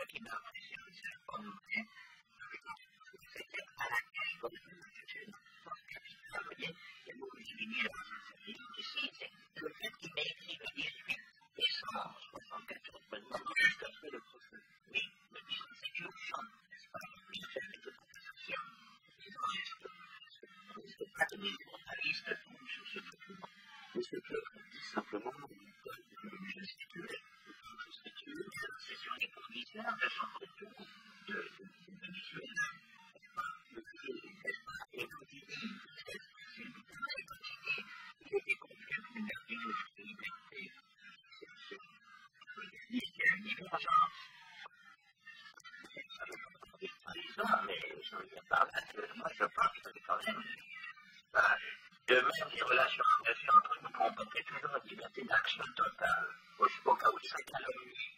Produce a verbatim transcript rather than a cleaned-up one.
qui m'a apprécié un certain nombre c'est à laquelle, comme je l'ai dit, vous voyez, et vous soulignez ici, c'est le fait qu'il m'a écrit le dix-huit décembre soixante-quatorze, juste après le procès. Oui, le dix-huit, c'est une option, n'est-ce pas? Oui, c'est une interprétation. Il ne reste pas de journalistes sur ce document. Mais c'est que, tout simplement, je stipule, je stipule, c'est sur les conditions de son retour de Venezuela. Et quand il dit, il était confiant d'une vertige de liberté. Il y a une divergence. Par exemple, mais je ne viens pas actuellement, je pense que quand même, de même les relations engagées entre nous comportaient toujours une liberté d'action totale, au cas où ça calomnie.